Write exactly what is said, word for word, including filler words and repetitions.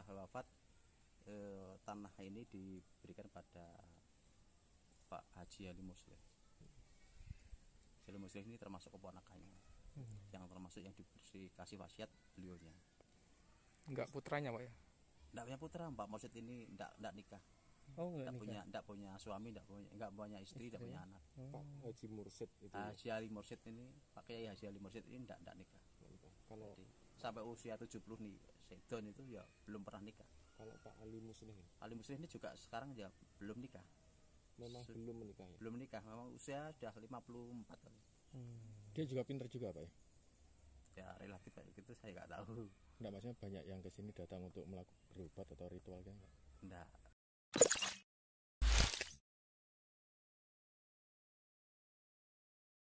wafat, eh, tanah ini diberikan pada Pak Haji Ali Muslim. Haji Ali Muslim ini termasuk keponakannya, hmm. yang termasuk yang diberi kasih wasiat beliaunya. Enggak putranya Pak ya? Enggak punya putra, Pak Mursyid ini enggak enggak nikah. Oh, enggak, enggak punya enggak punya suami, enggak punya enggak punya istri, enggak punya anak. Oh. Pak Haji Mursyid itu. Haji Ali Mursyid ini, Pak Kiai Haji Ali Mursyid ini enggak enggak nikah. Kalau jadi, sampai usia tujuh puluh nih Sedon itu ya belum pernah nikah. Kalau Pak Ali Muslim ini? Ali Muslim ini juga sekarang ya belum nikah. Memang Se belum menikah ya? Belum menikah, memang usia sudah lima puluh empat kali. Hmm. Dia juga pinter juga Pak ya? Ya relatif kayak gitu saya nggak tahu. Enggak, maksudnya banyak yang kesini datang untuk melakukan berobat atau ritual kan? Enggak.